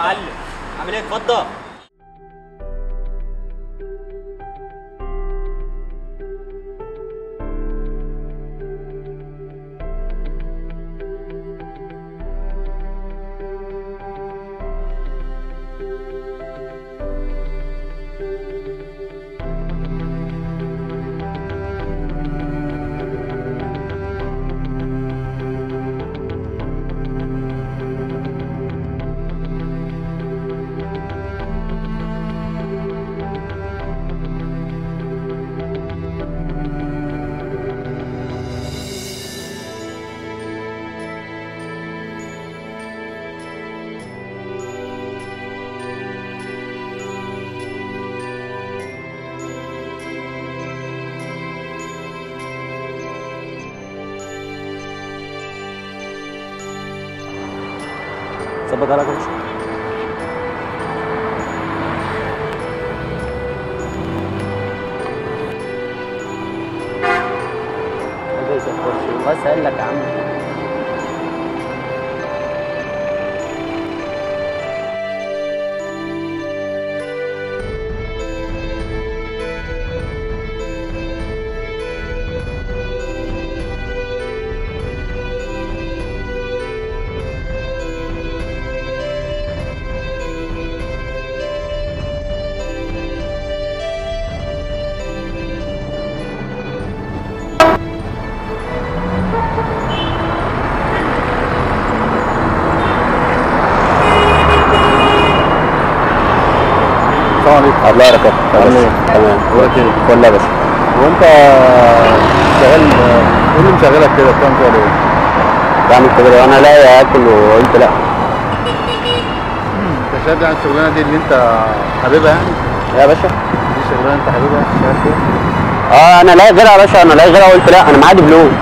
معلم، عامل ايه؟ اتفضل. ظبط على كل شيء. بس قال لك يا عم. الله يركبك. تمام. دلوقتي فل يا باشا. هو انت شغال ايه اللي مشغلك كده؟ بتعمل كده ليه؟ بعمل كده وانا لا اكل وقلت لا. انت شايف يعني الشغلانه دي اللي انت حاببها يعني؟ يا باشا دي شغلانه انت حاببها شغال فيها؟ انا لا غيرها يا باشا، انا لا غيرها قلت لا، انا معايا دبلوم.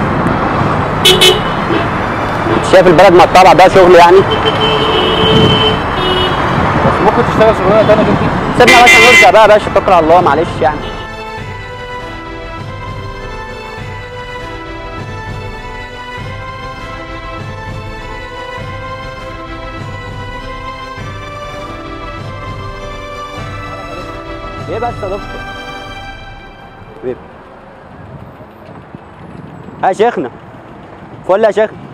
شايف البلد مقطعه بقى شغل يعني. بس ممكن تشتغل شغلانه ثانيه غير دي. سيبنا يا باشا نرجع بقى يا باشا، توكل على الله معلش يعني. ايه بس يا دكتور؟ حبيبي. يا شيخنا فل يا شيخنا.